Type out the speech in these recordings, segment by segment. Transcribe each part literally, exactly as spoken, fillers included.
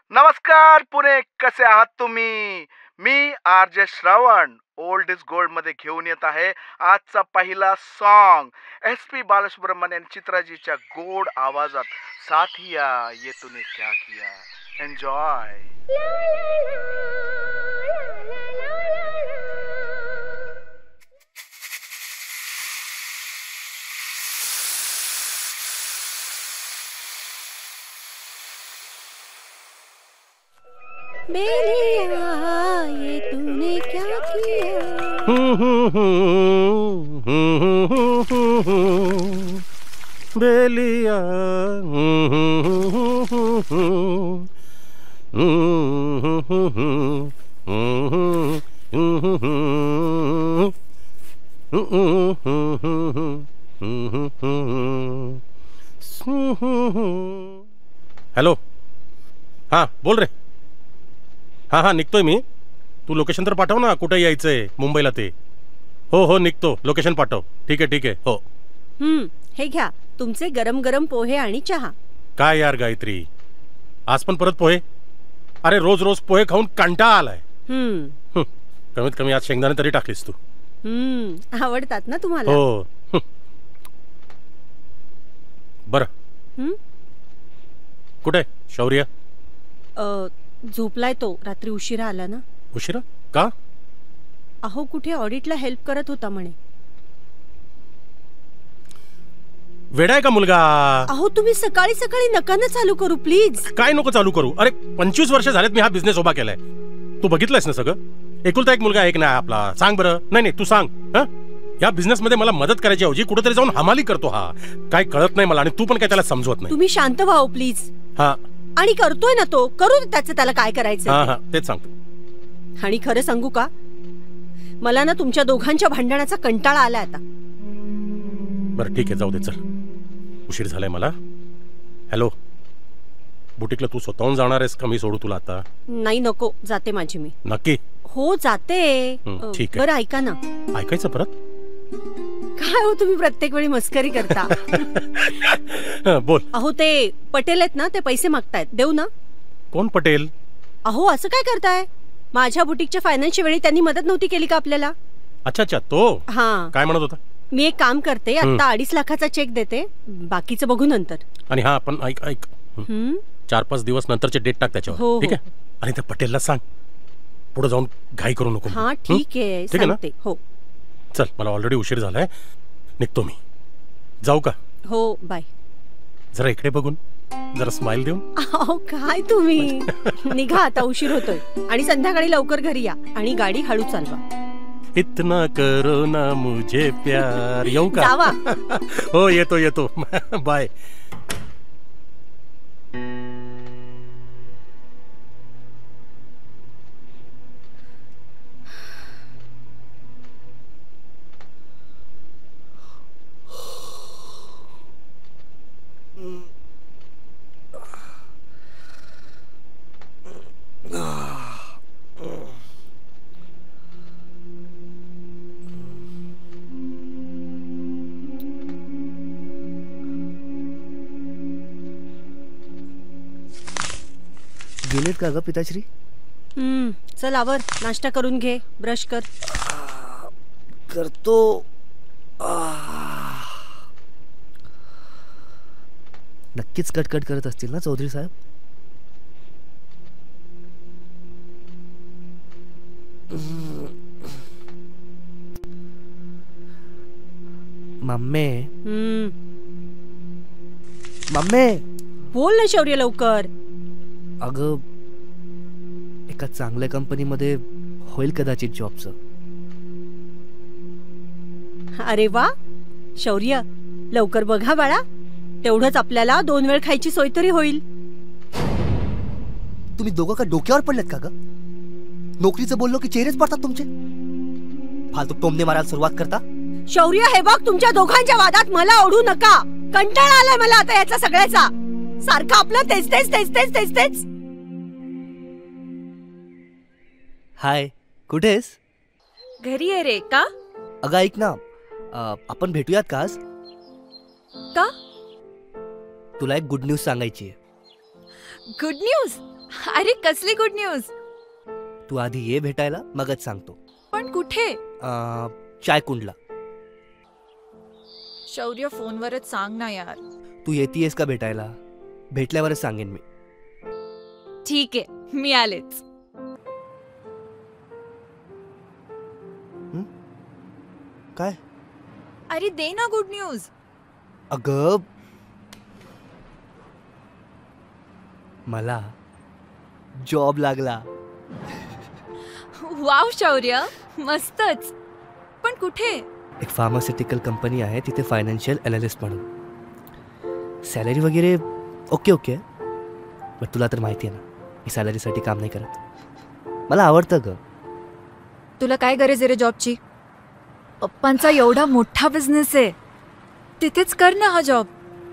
नमस्कार पुणे, कसे आहात तुम्ही? मी R J Shravan old is gold मध्ये घेऊन येत आहे आजचा पहिला सॉन्ग. एस पी बालसुब्रमण्यम चित्राजीच्या गोड आवाजात. साथिया ये तूने क्या किया. एन्जॉय. बेलिया ये तूने क्या किया. बेलिया हॅलो. हां बोल रे. हां हां निघतोय मी. तू लोकेशन तर पाठव ना, कुठे यायचंय मुंबईला ते. हो हो निघतो, लोकेशन पाठव. ठीक आहे ठीक आहे. हो. हम्म हे घ्या तुमचे गरम गरम पोहे आणि चहा. काय यार गायत्री, आज पण परत पोहे? अरे रोज रोज पोहे खाऊन कंटाळा आलाय. हम्म कमीत कमी आज शेंगदाणे तरी टाकलीस तू. हम्म आवडतात ना तुम्हाला? हो. बरं हम्म कुठे शौर्य? अ, झोपलाय तो. रात्री उशिरा आला ना. उशिरा का? अहो कुठे ऑडिटला हेल्प करत होता म्हणे. वेडा आहे का मुलगा? अहो तुम्ही सकाळी सकाळी नका ना चालू करू प्लीज. काय नको चालू करू? अरे पंचवीस वर्ष झालेत मी हा बिझनेस उभा केलाय. तू बघितलंयस ना सगळं. एकुलता एक मुलगा एक नाही आपला. सांग बरं. नाही नाही तू सांग. हा या बिझनेस मध्ये मला मदत करायची ऐवजी कुठेतरी जाऊन हमाली करतो हा. काय कळत नाही मला आणि तू पण काय त्याला समजवत नाही. तुम्ही शांत व्हा प्लीज. हा आणि करतोय ना तो, करू दे त्याचं त्याला काय करायचं. हा हा तेच सांगतो. आणि खरं सांगू का, मला ना तुमच्या दोघांच्या भांडणाचा कंटाळा आलाय आता. बरं ठीक आहे जाऊ दे चल, उशीर झालाय मला. हॅलो, बुटीकला तू स्वतःहून जाणार आहेस का मी सोडू तुला आता? नाही नको, जाते माझी मी. नक्की? हो जाते. ठीक आहे. बरं ऐका ना. ऐकायचं परत? काय हो तुम्ही प्रत्येक वेळी मस्करी करता. बोल. अहो ते पटेल आहेत ना, ते पैसे मागतायत, देऊ ना? कोण पटेल? अहो असं काय करताय? माझ्या बुटीकच्या फायनान्सच्या वेळी त्यांनी मदत नव्हती केली का आपल्याला? अच्छा अच्छा तो. हा काय म्हणत होता? मी एक काम करते, आता अडीच लाखाचा चेक देते, बाकीचं बघू नंतर. आणि हा पण ऐक ऐक चार पाच दिवस नंतरचे डेट टाक त्याच्यावर. ठीक आहे? आणि त्या पटेलला सांग पुढे जाऊन घाई करू नको. हा ठीक आहे सांगते. हो चल, मला ऑलरेडी उशीर झालाय, निघतो मी. जाऊ का? हो बाय. जरा इकडे बघून, जरा स्माइल देऊन. अहो काय तुम्ही. निघा आता, उशीर होतोय. आणि संध्याकाळी लवकर घरी या आणि गाडी हळू चालवा. इतना करो ना मुझे प्यार. येऊ का? जावा. हो येतो येतो. बाय. गेलेत का ग पिताश्री? हम्म चल आवर, नाश्ता करून घे, ब्रश कर. करतो. नक्कीच कटकट करत असतील ना चौधरी साहेब? मम्मी. हम्म मम्मी बोल ना शौर्य लवकर. अगं एका चांगल्या कंपनीमध्ये होईल कदाचित जॉबचं. अरे वा शौर्य, लवकर बघा बाळा, तेवढंच आपल्याला दोन वेळ खायची सोय तरी होईल. तुम्ही दोघं का डोक्यावर पडलेत का ग? नोकरीचं बोललो की चेहरेच पडतात तुमचे. फालतू टोमणे मारायला सुरुवात करता. शौर्य हे बघ, तुमच्या दोघांच्या वादात मला ओढू नका. कंटाळा आलाय मला आता याचा सगळ्याचा. सारखं आपलं तेच तेच तेच तेच तेच तेच. हाय, कुठेस? घरी आहे रे. का? अगं ऐक ना, आपण भेटूयात का आज? का? तुला एक गुड न्यूज सांगायची आहे. Good news? अरे कसली गुड न्यूज. तू आधी ये भेटायला, मगच सांगतो. पण कुठे? अं, चायकुंडला. शौर्य फोनवरच सांग ना यार. तू येतीयस का भेटायला? भेटल्यावरच सांगेन मी. ठीक आहे, मी आलेच. काय? अरे दे ना गुड न्यूज. अगं, मला जॉब लागला. वाव शौर्य, मस्तच. पण कुठे? एक फार्मास्युटिकल कंपनी आहे, तिथे फायनान्शियल अनालिस्ट म्हणून. सॅलरी वगैरे ओके ओके, पण तुला तर माहिती आहे ना, मी सॅलरीसाठी काम नाही करत. मला आवडतं ग. तुला काय गरज आहे रे जॉबची? पप्पांचा एवढा मोठा बिझनेस आहे, तिथेच कर ना हा जॉब.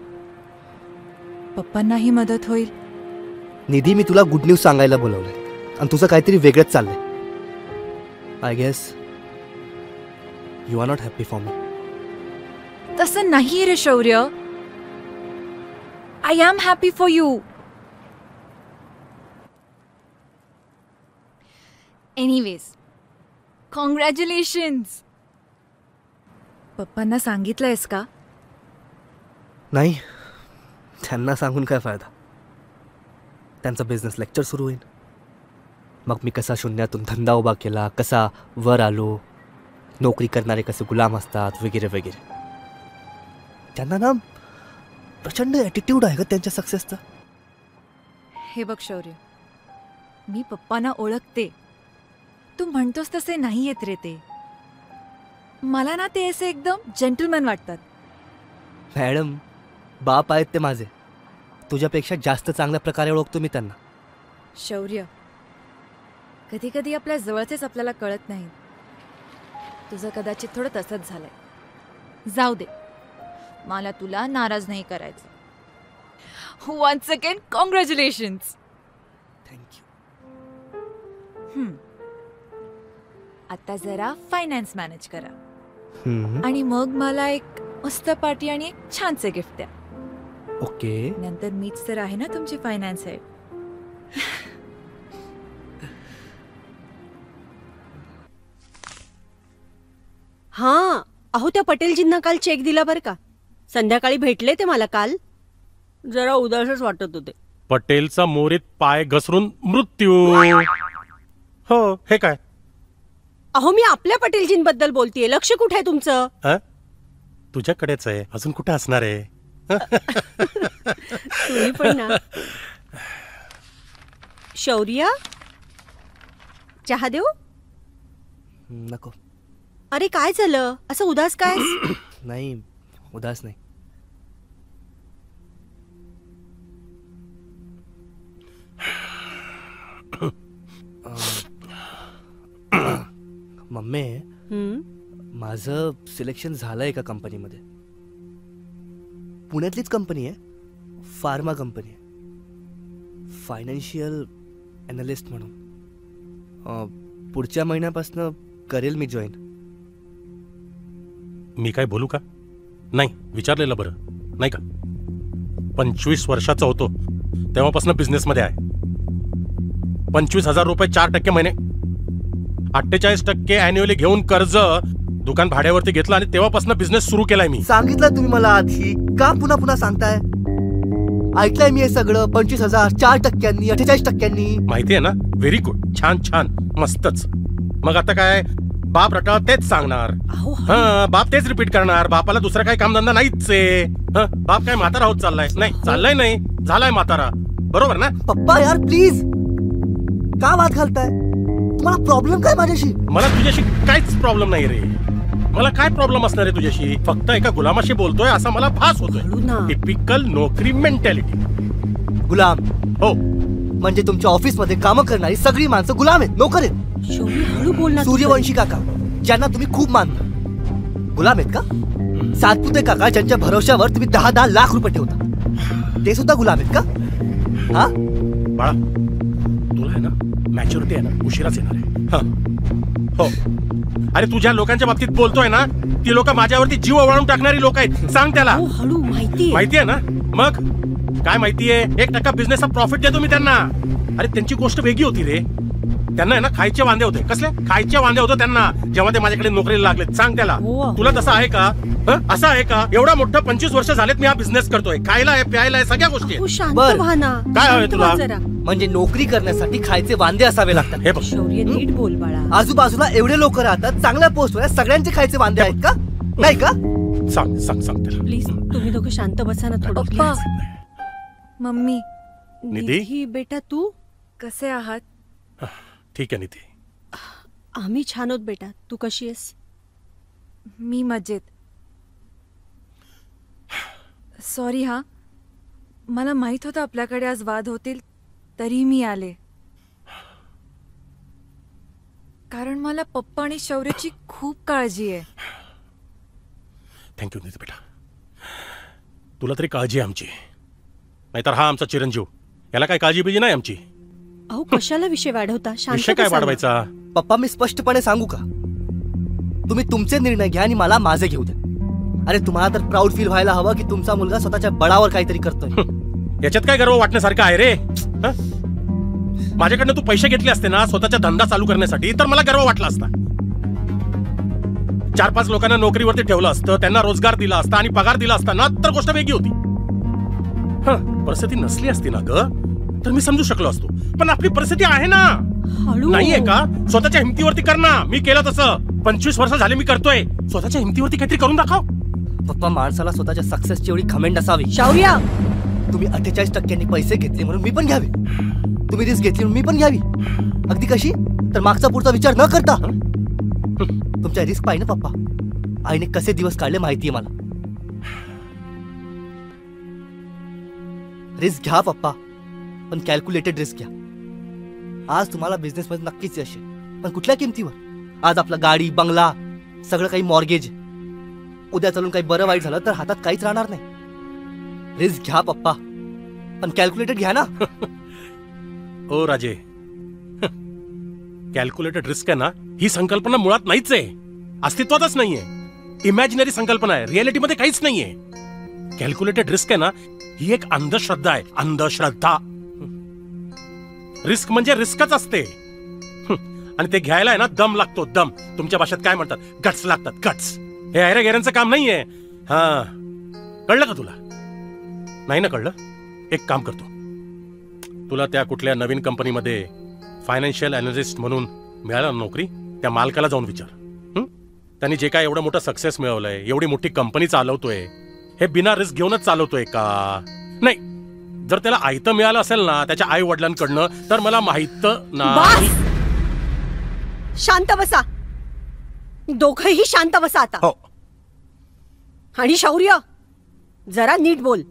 पप्पांनाही मदत होईल. निधी, मी तुला गुड न्यूज सांगायला बोलवलंय आणि तुझं काहीतरी वेगळंच चाललंय. I guess you are not happy for me. तसं नाही रे Shaurya. I am happy for you. Anyways, congratulations. पप्पांना सांगितलंयस का? नाही, त्यांना सांगून काय फायदा. त्यांचा बिझनेस लेक्चर सुरू होईल. मग मी कसा शून्यातून धंदा उभा केला, कसा वर आलो, नोकरी करणारे कसे गुलाम असतात, वगैरे वगैरे. त्यांना ना प्रचंड ॲटिट्यूड आहे का त्यांच्या सक्सेसचा. हे बघ शौर्य, मी पप्पांना ओळखते. तू म्हणतोस तसे नाही येत रे ते. मला ना ते असे एकदम जेंटलमॅन वाटतात. मॅडम, बाप आहेत ते माझे. तुझ्यापेक्षा जास्त चांगल्या प्रकारे ओळखतो मी त्यांना. शौर्य, कधी कधी आपल्या जवळचेच आपल्याला कळत नाही. तुझं कदाचित थोडं तसंच झालंय. जाऊ दे, मला तुला नाराज नाही करायचं. Once again congratulations. थँक्यू. आता जरा फायनान्स मॅनेज करा हम्म, आणि मग मला एक मस्त पार्टी आणि एक छानसे गिफ्ट द्या. ओके. नंतर मीच तर आहे ना तुमची फायनान्स हेड. हा, अहो त्या पटेलजींना काल चेक दिला बरं का. संध्याकाळी भेटले ते मला काल. जरा उदासच वाटत होते. पटेलचा मोरीत पाय घसरून मृत्यू. हो, हे काय? अहो, मी आपल्या पटेलजींबद्दल बोलतेय. लक्ष कुठे आहे तुमचं? अ? तुझ्याकडेच आहे, अजून कुठे असणार आहे? तुम्ही पण ना. शौर्य, चहा देऊ? नको. अरे काय झालं, असं उदास काय? नाही, उदास नाही. मम्मी, हम्म, माझं सिलेक्शन झालं एका कंपनीमध्ये. पुण्यातलीच कंपनी आहे, फार्मा कंपनी आहे, फायनान्शियल अनालिस्ट म्हणून. अं, पुढच्या महिन्यापासून करेल मी जॉईन. मी काय बोलू का? नाही, विचारलेलं बरं नाही का? पंचवीस वर्षाचा होतो तेव्हापासून बिझनेसमध्ये आहे. पंचवीस हजार रुपये चार टक्के महिने, अठ्ठेचाळीस टक्के अॅन्युअली घेऊन कर्ज दुकान भाड्यावरती घेतलं आणि तेव्हापासून बिझनेस सुरू केलाय मी. सांगितलं तुम्ही मला आधी, का पुन्हा पुन्हा सांगताय? ऐकलंय मी हे सगळं. पंचवीस हजार चार टक्क्यांनी, अठ्ठेचाळीस टक्क्यांनी. माहिती आहे ना? व्हेरी गुड, छान छान, मस्तच. मग आता काय, बाप रटाळ तेच सांगणार. अहो, हा, बाप तेच रिपीट करणार. बापाला दुसरा काही कामधंदा नाहीच आहे. हं, बाप काय म्हातारा होत चाललाय? नाही, चाललाय नाही, झालाय म्हातारा. बरोबर ना? पप्पा यार प्लीज, का वाद घालताय? तुम्हाला प्रॉब्लेम काय माझ्याशी? मला तुझ्याशी काहीच प्रॉब्लेम नाही रे. मला काय प्रॉब्लेम असणार आहे तुझ्याशी? फक्त एका गुलामाशी बोलतोय असा मला भास हळू होतोय. ना. टिपिकल नोकरी मेंटॅलिटी. गुलाम हो, म्हणजे तुमच्या ऑफिस मध्ये कामं करणारी सगळी माणसं गुलाम आहेत, नोकर आहेत. शौर्य हळू बोल ना. सूर्यवंशी काका, ज्यांना तुम्ही खूप मानता, गुलाम आहेत का? सातपुते काका, ज्यांच्या भरोश्यावर तुम्ही दहा दहा लाख रुपये ठेवता, ते सुद्धा गुलाम आहेत का? हा बाळा, तुला आहे ना मॅच्युरिटी आहे ना, उशिराच येणार आहे. हं. हो, अरे तुझ्या लोकांच्या बाबतीत बोलतोय ना, ती लोक माझ्यावरती जीव ओवाळून टाकणारी लोक आहेत. सांग त्याला. हो, हळू, माहिती माहिती आहे ना? मग काय माहितीये, एक टक्का बिझनेसचा प्रॉफिट देतो मी त्यांना. अरे त्यांची गोष्ट वेगळी होती रे. त्यांना आहे ना खायचे वांदे होते. कसले खायचे वांदे होते त्यांना जेव्हा ते माझ्याकडे नोकरीला लागले. सांग त्याला. हो. तुला तसं आहे का? हं? असं आहे का? एवढा मोठा पंचवीस वर्ष झालेत मी हा बिझनेस करतोय. खायला आहे, प्यायला आहे, सगळ्या गोष्टी अहो, आहेत. शांत बर. व्हा ना. काय हवंय शांत तुला? व्हा जरा. म्हणजे नोकरी करण्यासाठी खायचे वांदे असावे लागतात. हे बघ, शौर्य नीट बोल बाळा. आजूबाजूला एवढे लोक राहतात, चांगल्या पोस्टवर आहे, सगळ्यांचे खायचे वांदे आहेत का? नाही का? सांग सांग सांग त्याला. प्लीज तुम्ही दोघं शांत बसा ना थोडं. पप्पा. प्लीज. मम्मी निधी? निधी बेटा तू. कसे आहात? ठीक आहे निधी. आम्ही छान आहोत बेटा. तू कशी आहेस? मी मजेत. सॉरी हा, मला माहित होतं आपल्याकडे आज वाद होतील, तरी मी आले. कारण मला पप्पा आणि शौर्यची खूप काळजी आहे. थँक्यू निधी बेटा. तुला तरी काळजी आहे आमची, नाहीतर हा आमचा चिरंजीव, याला काय काळजी बिळजी नाही आमची. अहो कशाला विषय वाढवता? शांत विषय काय बसा ना. वाढवायचा? पप्पा मी स्पष्टपणे सांगू का, तुम्ही तुमचे निर्णय घ्या आणि मला माझे घेऊ द्या. अरे तुम्हाला तर प्राऊड फील व्हायला हवं की तुमचा मुलगा स्वतःच्या बळावर काहीतरी करतोय. याच्यात काय गर्व वाटण्यासारखं आहे रे? हं? माझ्याकडनं तू पैसे घेतले असते ना स्वतःचा धंदा चालू करण्यासाठी, तर मला गर्व वाटला असता. चार पाच लोकांना नोकरीवरती ठेवलं असतं, त्यांना रोजगार दिला असता आणि पगार दिला असता ना, तर गोष्ट वेगळी होती. हं, परिस्थिती नसली असती ना ग, तर मी समजू शकलो असतो. पण आपली परिस्थिती आहे ना, हळू. नाहीये का? स्वतःच्या हिमतीवरती कर ना. मी केलं तसं पंचवीस वर्ष झाले मी करतोय. स्वतःच्या हिमतीवरती काहीतरी करून दाखव. पप्पा माणसाला स्वतःच्या सक्सेसची एवढी खमेंड असावी. शौर्य. तुम्ही अठ्ठेचाळीस टक्क्यांनी पैसे घेतले म्हणून मी पण घ्यावे, तुम्ही रिस्क घेतली म्हणून मी पण घ्यावी. अगदी कशी? तर मागचा पुढचा विचार न करता. तुमच्या रिस्क पाहिजे ना पप्पा. आईने कसे दिवस काढले माहितीये मला. रिस्क घ्या पप्पा, पण कॅल्क्युलेटेड रिस्क घ्या. आज तुम्हाला बिझनेस मध्ये नक्कीच यश आहे, पण कुठल्या किमतीवर? आज आपला गाडी बंगला सगळं काही मॉर्गेज. उद्या चालून काही बरं वाईट झालं तर हातात काहीच राहणार नाही. रिस्क घ्या पप्पा, पण कॅल्क्युलेटेड घ्या ना. ओ राजे, कॅल्क्युलेटेड रिस्क आहे ना, ही संकल्पना मुळात नाहीच आहे, अस्तित्वातच नाहीये. इमॅजिनरी संकल्पना आहे, रिअलिटीमध्ये काहीच नाहीये. कॅल्क्युलेटेड रिस्क आहे ना, ही एक अंधश्रद्धा आहे, अंधश्रद्धा. रिस्क म्हणजे रिस्कच असते, आणि ते घ्यायला आहे ना दम लागतो, दम. तुमच्या भाषेत काय म्हणतात? गट्स लागतात, गट्स. हे ऐऱ्या गेऱ्यांचं काम नाहीये. हा, कळलं का तुला? नाही ना कळलं? एक काम करतो, तुला त्या कुठल्या नवीन कंपनीमध्ये फायनान्शियल अनालिस्ट म्हणून मिळाला नोकरी, त्या मालकाला जाऊन विचार. हं? त्यांनी जे काय एवढं मोठं सक्सेस मिळवलंय, एवढी मोठी कंपनी चालवतोय, हे बिना रिस्क घेऊनच चालवतोय का? नाही, जर त्याला आयतं मिळालं असेल ना त्याच्या आई वडिलांकडनं, तर मला माहित नाही. शांत बसा, दोघंही शांत बसा आता. हो. आणि शौर्य, जरा नीट बोल.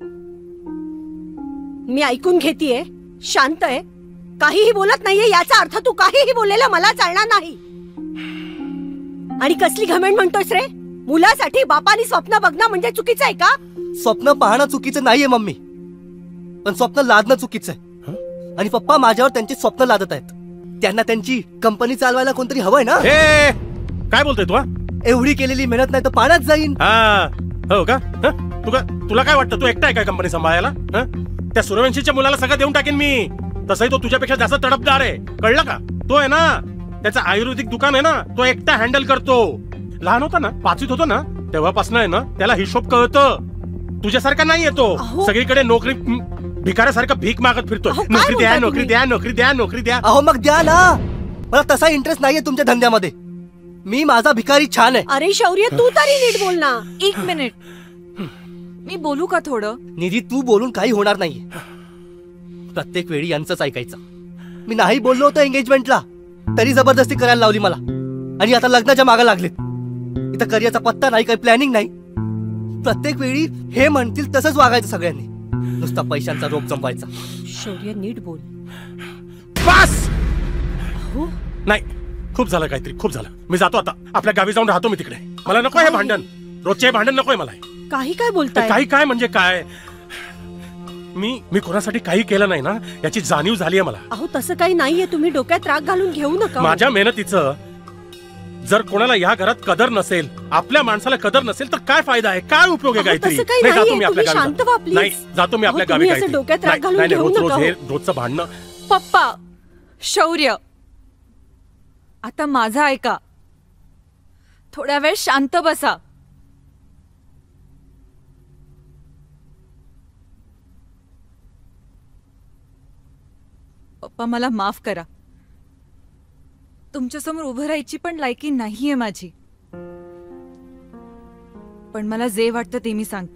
मी ऐकून घेतीये, शांत आहे, काहीही बोलत नाहीये, याचा अर्थ तू काहीही बोललेला मला चालणार नाही. आणि कसली घमेंड म्हणतोयस रे? मुलासाठी बापानी स्वप्न बघणं म्हणजे चुकीचं आहे का? स्वप्न पाहणं चुकीचं नाहीये मम्मी, पण स्वप्न लादणं चुकीचं आहे. आणि पप्पा माझ्यावर त्यांची स्वप्न लादत आहेत. त्यांना त्यांची कंपनी चालवायला कोणतरी हवंय ना. हे काय बोलतोय तू? एवढी केलेली मेहनत नाही तर पाण्यात जाईन. हा, हो का? हं? तुला तुला काय वाटतं, तू एकटा आहे काय कंपनी सांभाळायला? हं? त्या सूर्यवंशीच्या मुलाला सगळं देऊन टाकेन मी. तसंही तो तुझ्यापेक्षा जास्त तडपदार आहे, कळलं का? तो आहे ना, त्याचं आयुर्वेदिक दुकान आहे ना, तो एकटा हँडल करतो. लहान होता ना, पाचवीत होतो ना, तेव्हापासून आहे ना त्याला हिशोब कळतं. तुझ्यासारखा नाही येतो, अहो. सगळीकडे नोकरी भिकाऱ्यासारखं भीक मागत फिरतो. अहो, काय नोकरी द्या, बोलताय नोकरी तुम्ही? द्या, नोकरी द्या, नोकरी द्या. अहो मग द्या ना, मला तसा इंटरेस्ट नाहीये तुमच्या धंद्यामध्ये. मी माझा भिकारी छान आहे. अरे शौर्य, तू तरी नीट बोल ना. एक मिनिट, मी बोलू का थोडं? निधी तू बोलून काही होणार नाहीये. प्रत्येक वेळी यांचंच ऐकायचं. मी नाही बोललो होतो एंगेजमेंटला, तरी जबरदस्ती करायला लावली मला. आणि आता लग्नाच्या मागे लागलेत. इथं करिअरचा पत्ता नाही, काही प्लॅनिंग नाही. प्रत्येक वेळी हे म्हणतील तसंच वागायचं सगळ्यांनी. नुसता पैशांचा रोप जमवायचा. शौर्य नीट बोल. बस, हो, नाही, खूप झालं काहीतरी, खूप झालं. मी जातो आता, आपल्या गावी जाऊन राहतो मी तिकडे. मला नको हे भांडण, रोजचे भांडण नकोय मला. काही काय बोलताय? काही काय म्हणजे काय? मी मी कोणासाठी काही केलं नाही ना, याची जाणीव झाली आहे मला. अहो तसं काही नाहीये, तुम्ही डोक्यात राग घालून घेऊ नका. माझ्या मेहनतीचं जर कोणाला या घरात कदर नसेल, आपल्या माणसाला कदर नसेल तर काय फायदा आहे, काय उपयोग आहे? अहो, काहीतरी तसं काही नाही, जातो नाहीये, मी आपल्या तुम्ही गावी. शांत व्हा, please. नाही, जातो मी अहो, आपल्या गावी. तुम्ही असं काहीतरी. डोक्यात राग नाही, घालून नाही, घेऊ रोज रोज नका, हे हो. रोजचं भांडणं. पप्पा, शौर्य, आता माझा ऐका. थोड्या वेळ शांत बसा. पप्पा, मला माफ करा. तुमच्यासमोर उभं राहायची पण लायकी नाहीये माझी. पण मला जे वाटतं ते मी सांगते.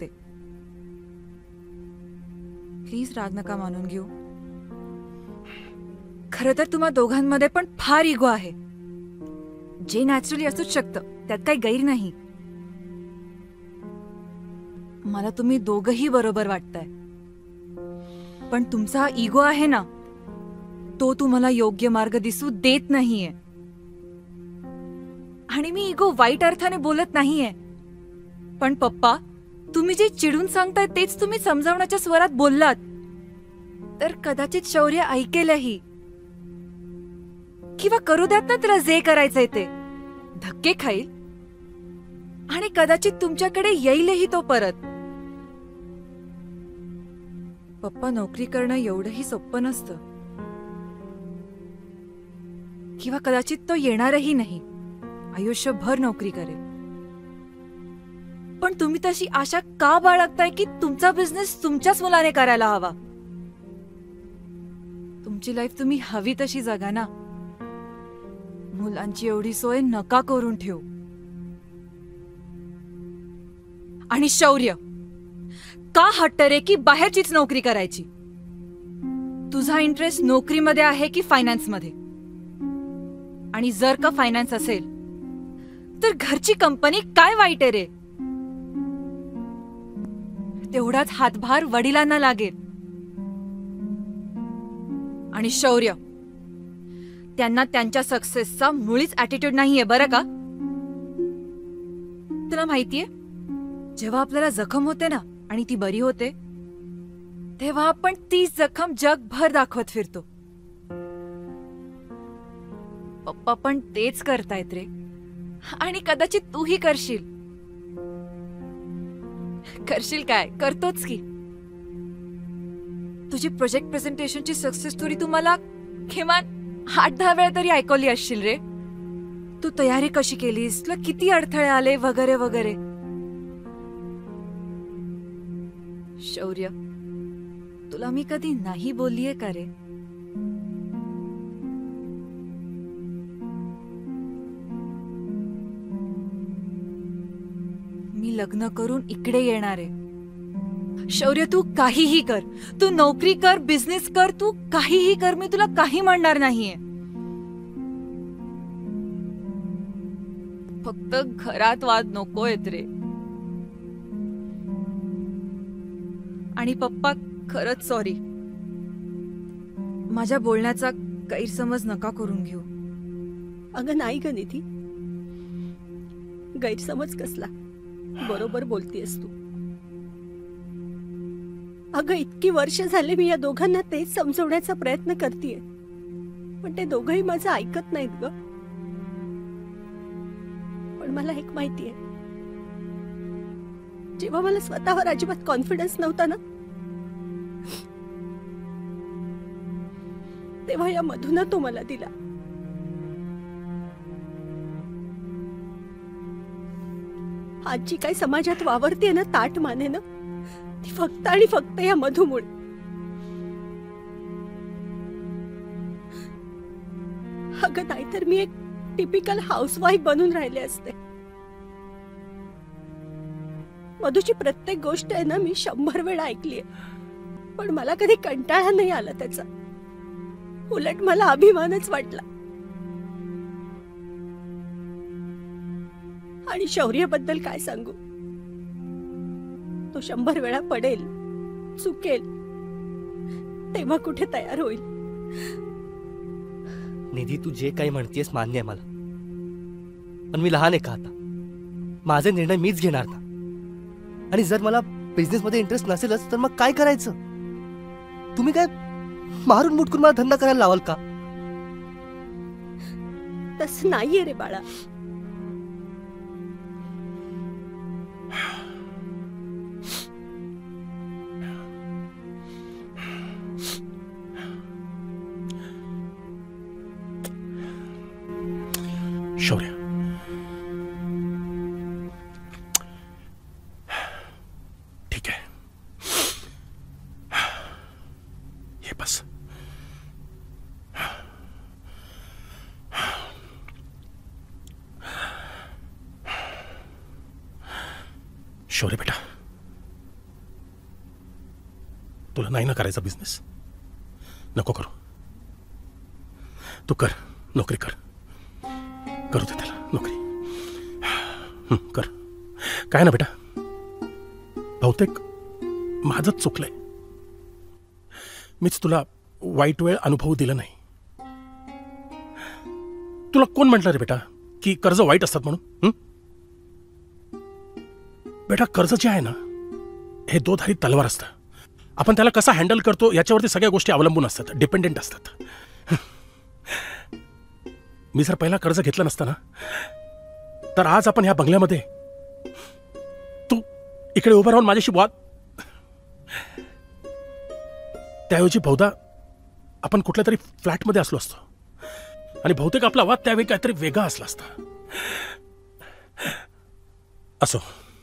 प्लीज राग नका मानून घेऊ. खरं तर तुम्हा दोघांमध्ये पण फार इगो आहे, जे नॅचरली असूच शकतं, त्यात काही गैर नाही. मला तुम्ही दोघही बरोबर वाटताय, पण तुमचा हा इगो आहे ना, तो तुम्हाला योग्य मार्ग दिसू देत नाहीये. आणि मी इगो वाईट अर्थाने बोलत नाहीये, पण पप्पा, तुम्ही जे चिडून सांगताय तेच तुम्ही समजावण्याच्या स्वरात बोललात तर कदाचित शौर्य ऐकेलही, किंवा करू द्यात ना त्याला जे करायचंय ते. धक्के खाईल आणि कदाचित तुमच्याकडे येईलही तो परत. पप्पा, नोकरी करणं एवढंही सोपं नसतं, किंवा कदाचित तो येणारही नाही, आयुष्यभर नोकरी करेल. पण तुम्ही तशी आशा का बाळगताय की तुमचा बिझनेस तुमच्याच मुलाने करायला हवा? तुमची लाईफ तुम्ही हवी तशी जगा ना. मुलांची एवढी सोय नका करून ठेवू. आणि शौर्य, का हट्ट रे की बाहेरचीच नोकरी करायची? तुझा इंटरेस्ट नोकरीमध्ये आहे की फायनान्समध्ये? आणि जर का फायनान्स असेल तर घरची कंपनी काय वाईट आहे रे? तेवढाच हातभार वडिलांना लागेल. आणि शौर्य, त्यांना त्यांच्या सक्सेसचा मुळीच ॲटिट्यूड नाहीये बरं का? तुला माहितीये, जेव्हा आपल्याला जखम होते ना आणि ती बरी होते, तेव्हा आपण तीच जखम जगभर दाखवत फिरतो. पप्पा पण तेच करतायत रे, आणि कदाचित तूही करशील. करशील काय, करतोच की. तुझी प्रोजेक्ट प्रेझेंटेशनची सक्सेस स्टोरी तुम्हाला किमान आठ दहा वेळा तरी ऐकवली असशील रे. तू तयारी कशी केलीस, तुला किती अडथळे आले, वगैरे वगैरे. शौर्य, तुला मी कधी नाही बोललीये का रे? मी लग्न करून इकडे येणार आहे. शौर्य, तू काहीही कर, तू नोकरी कर, बिझनेस कर, तू काहीही कर, मी तुला काही म्हणणार नाहीये. फक्त घरात वाद नकोयत रे. आणि पप्पा, खरंच सॉरी. माझ्या बोलण्याचा गैरसमज नका करून घेऊ. अगं नाही ग निधी, गैरसमज कसला, बरोबर बोलतेस तू. अगं इतकी वर्ष झाले मी या दोघांना तेच समजवण्याचा प्रयत्न करतेय, पण ते दोघंही माझं ऐकत नाहीत ग. पण मला एक माहितीये, जेव्हा मला स्वतःवर अजिबात कॉन्फिडन्स नव्हता ना, तेव्हा या मधून तो मला दिला. आज जी काही समाजात वावरते ना ताट माने ना, ती फक्त आणि फक्त या मधूमुळे. अगं नाहीतर मी एक टिपिकल हाऊसवाईफ बनून राहिले असते. मधूची प्रत्येक गोष्ट आहे ना मी शंभर वेळा ऐकलीये, पण मला कधी कंटाळा नाही आला त्याचा. उलट मला अभिमानच वाटला. आणि शौर्याबद्दल काय सांगू, तो शंभर वेळा पडेल, चुकेल, तेव्हा कुठे तयार होईल. निधी, तू जे काही म्हणतेस मान्य आहे मला, पण मी लहान आहे का आता? माझे निर्णय मीच घेणार ना. आणि जर मला बिझनेस मध्ये इंटरेस्ट नसेलच तर मग काय करायचं? तुम्ही काय मारून मुटकून मला धंदा करायला लावाल का? तसं नाहीये रे बाळा. शौर्य, ठीक आहे, हे बस. शौर्य बेटा, तुला नाही ना करायचा बिझनेस? नको करू, तू कर, नोकरी कर, करू दे त्याला नोकरी. हं, कर. काय ना बेटा, बहुतेक माझंच चुकलंय. मीच तुला वाईट वेळ अनुभवू दिलं नाही. तुला कोण म्हटलं रे बेटा की कर्ज वाईट असतात म्हणून? हं? बेटा, कर्ज जे आहे ना, हे दोधारी तलवार असतं. आपण त्याला कसा हँडल करतो याच्यावरती सगळ्या गोष्टी अवलंबून असतात, डिपेंडेंट असतात. मी जर पहिला कर्ज घेतलं नसतं ना, तर आज आपण ह्या बंगल्यामध्ये तू इकडे उभं राहून माझ्याशी वाद, त्याऐवजी बहुधा आपण कुठल्या तरी फ्लॅटमध्ये असलो असतो आणि बहुतेक आपला वाद त्यावेळी काहीतरी वेगळा असला असता. असो,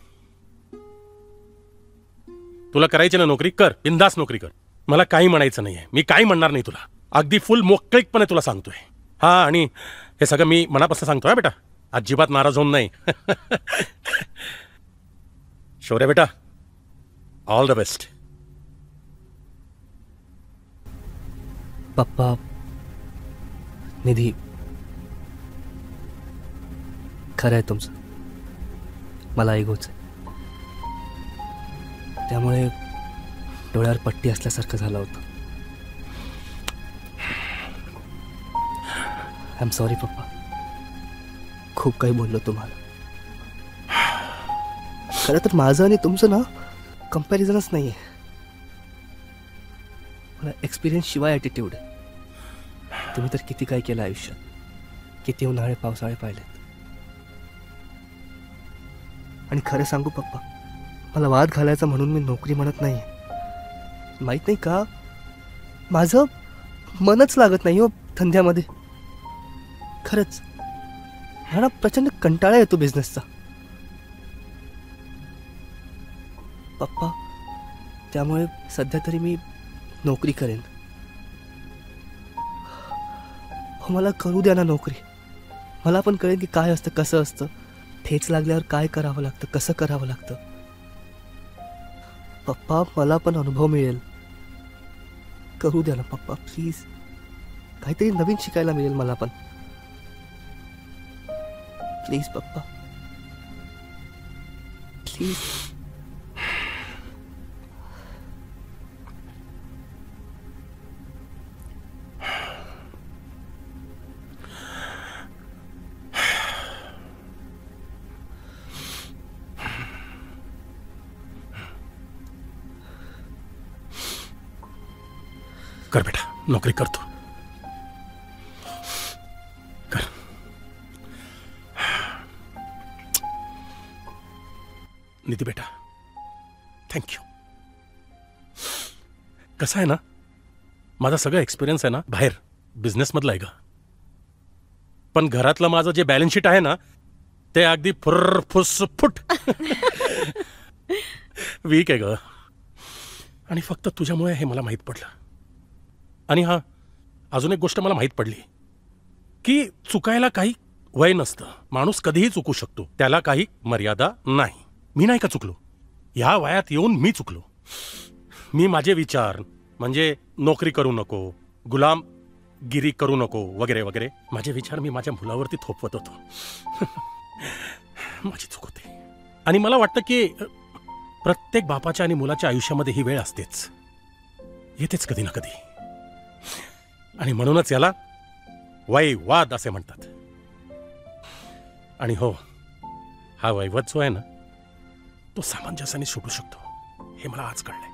तुला करायची ना नोकरी, कर, बिंदास नोकरी कर. मला काही म्हणायचं नाहीये, मी काही म्हणणार नाही तुला. अगदी फुल मोकळीकपणे तुला सांगतोय. हा, आणि हे सगळं मी मनापासून सांगतोय बेटा, अजिबात नाराज होऊन नाही. शौर्य बेटा, ऑल द बेस्ट. पप्पा, निधी, खरं आहे तुमचं, मला इगोच आहे. त्यामुळे डोळ्यावर पट्टी असल्यासारखं झालं होतं. आय एम सॉरी पप्पा, खूप काही बोललो तुम्हाला. खरं तर माझं आणि तुमचं ना कम्पॅरिझनच नाही आहे. मला एक्सपिरियन्स शिवाय ॲटिट्यूड आहे. तुम्ही तर किती काय केलं आयुष्यात, किती उन्हाळे पावसाळे पाहिलेत. आणि खरं सांगू पप्पा, मला वाद घालायचा म्हणून मी नोकरी म्हणत नाही. माहीत नाही का, माझं मनच लागत नाही हो धंद्यामध्ये. खरंच मला प्रचंड कंटाळा येतो बिझनेसचा पप्पा. त्यामुळे सध्या तरी मी नोकरी करेन. हो, मला करू द्या ना नोकरी. मला पण कळेल की काय असतं, कसं असतं, ठेच लागल्यावर काय करावं लागतं, कसं करावं लागतं. पप्पा, मला पण अनुभव मिळेल. करू द्या ना पप्पा, प्लीज. काहीतरी नवीन शिकायला मिळेल मला पण. प्लीज पप्पा, प्लीज. कर बेटा, नोकरी करतो, कर. निधी बेटा, थँक्यू. कसं आहे ना, माझा सगळा एक्सपिरियन्स आहे ना बाहेर बिझनेसमधला आहे ग. पण घरातलं माझं जे बॅलन्स शीट आहे ना, ते अगदी फुर्र फुस फुट वीक आहे ग. आणि फक्त तुझ्यामुळे हे मला माहीत पडलं. आणि हा, अजून एक गोष्ट मला माहीत पडली की चुकायला काही वय नसतं. माणूस कधीही चुकू शकतो, त्याला काही मर्यादा नाही. मी नाही का चुकलो? ह्या वयात येऊन मी चुकलो. मी माझे विचार म्हणजे नोकरी करू नको, गुलामगिरी करू नको, वगैरे वगैरे, माझे विचार मी माझ्या मुलावरती थोपवत होतो. माझी चूक होती. आणि मला वाटतं की प्रत्येक बापाच्या आणि मुलाच्या आयुष्यामध्ये ही वेळ असतेच, येतेच कधी ना कधी. आणि म्हणूनच याला वैवाद असे म्हणतात. आणि हो, हा वैवाद जो आहे ना, तो सामंजस्याने सुटू शकतो, हे मला आज कळलंय.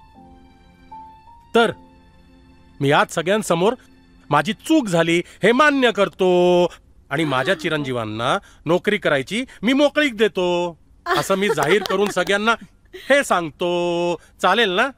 तर मी आज सगळ्यांसमोर माझी चूक झाली हे मान्य करतो आणि माझ्या चिरंजीवांना नोकरी करायची मी मोकळीक देतो, असं मी जाहीर करून सगळ्यांना हे सांगतो. चालेल ना?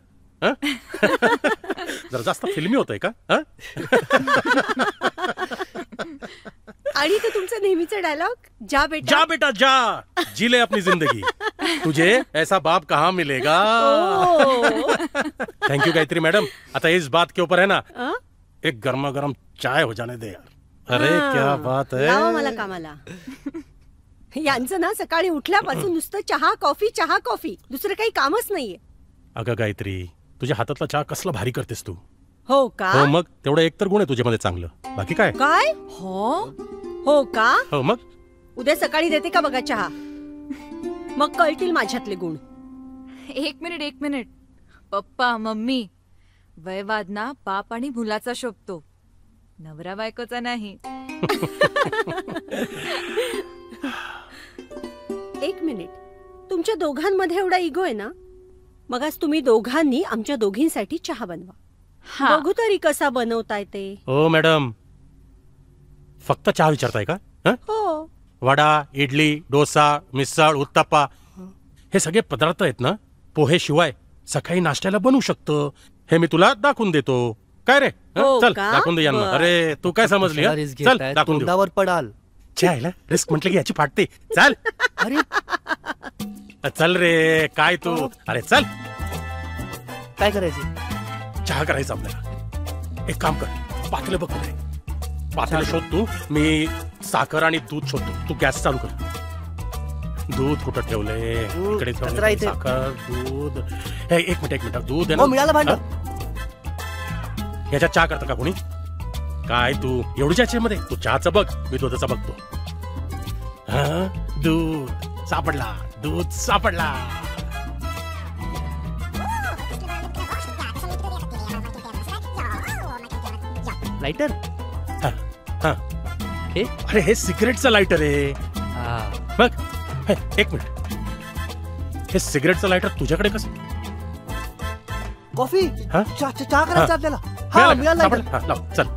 जरा जास्त फिल्मी होतंय का? आणि ते तुमचे नेहमीचा डायलॉग, जा बेटा. जा बेटा जा, जी ले अपनी जिंदगी, तुझे ऐसा बाप कहाँ मिलेगा. Thank you Gayatri madam. आता इस बात के ऊपर है ना, अ? एक गर्मा गर्म चाय हो जाने दे यार. अरे हा. क्या बात है. लावा मला कामाला. यांचं ना सकाळी उठल्यापासून नुसतं चहा कॉफी चहा कॉफी, दुसरं काही कामच नाहीये. अगं गायत्री, तुझ्या हातातला चहा कसला भारी करतेस तू. हो का? हो मग, तेवढं एक तर गुण आहे तुझ्यामध्ये चांगलं, बाकी काय. काय? हो हो का? हो मग. उद्या सकाळी देते का बघा चहा, मग कळतील माझ्यातले गुण. एक मिनिट एक मिनिट पप्पा मम्मी, वयवाद ना बाप आणि मुलाचा शोभतो, नवरा बायकोचा नाही. एक मिनिट, तुमच्या दोघांमध्ये एवढा इगो आहे ना, मग आज तुम्ही दोघांनी आमच्या दोघींसाठी चहा बनवा. हा बघू तरी कसा बनवताय ते. हो मॅडम, फक्त चहा विचारताय का. हं? हो. वडा, इडली, डोसा, मिसळ, उत्तप्पा हे सगळे पदार्थ आहेत ना, पोहे शिवाय सकाळी नाश्त्याला बनवू शकतो. हे मी तुला दाखवून देतो. काय रे. हं? हो चल का? दाखवून दे यांना. बरं. अरे तू काय समजली. हं? रिस्क चल घेताय, दाखवून दे. तोंडावर पडाल. छायला रिस्क म्हटलं की याची फाटते. चल. अरे चल रे, काय तू. अरे चल, काय करायचं. चहा करायचा आपल्याला. एक काम कर, पातेलं बघ कुठे. पातेलं शोध तू, मी साखर आणि दूध शोधतो. तू गॅस चालू कर. दूध कुठं ठेवलंय. दूध, इकडे कचरा ठेवलंय. इथे. साखर, दूध. हे, एक मिनिट एक मिनिट दूध आहे हो, मिळालं भांड. याच्यात चहा करता का कोणी. काय तू एवढी चहाची मध्ये. तू चहाचं बघ, मी दुधाचं बघतो. हा, दूध सापडला, दूध सापडला. लाइटर. हा, हा. हे अरे हे सिगरेटचं लायटर आहे. हा. बघ. हे, एक मिनिट, हे सिगरेटचं लायटर तुझ्याकडे कसं. कॉफी. हा? चहा चहा करायचा हा. आपल्याला. हा मिळालं का? मिळालं lighter. सापडलं? हा, लाव, चल.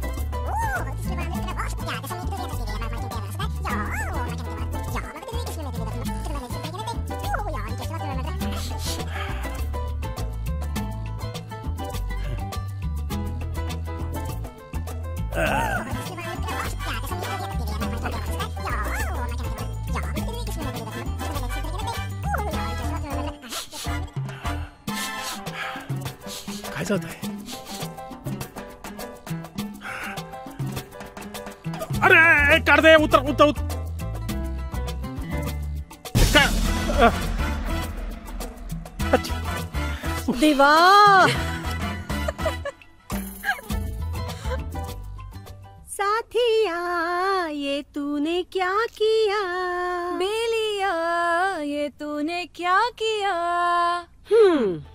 काय चालत आहे. अरे काढ दे. उतर उतर उतर. काय? अ. अच्छा. देवा. साथिया ये तूने क्या किया. बेलिया ये तूने क्या किया. हम्म